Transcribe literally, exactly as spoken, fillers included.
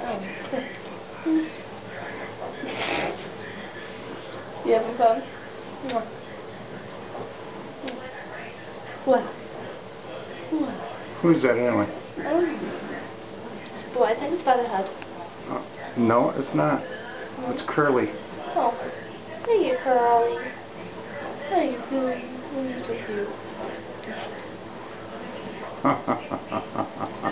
You having fun? Yeah. What? What? Who's that anyway? Oh. Well, I think it's Featherhead. Uh, no, it's not. No. It's Curly. Oh. Hey, you Curly. How you doing? Oh, you're so cute.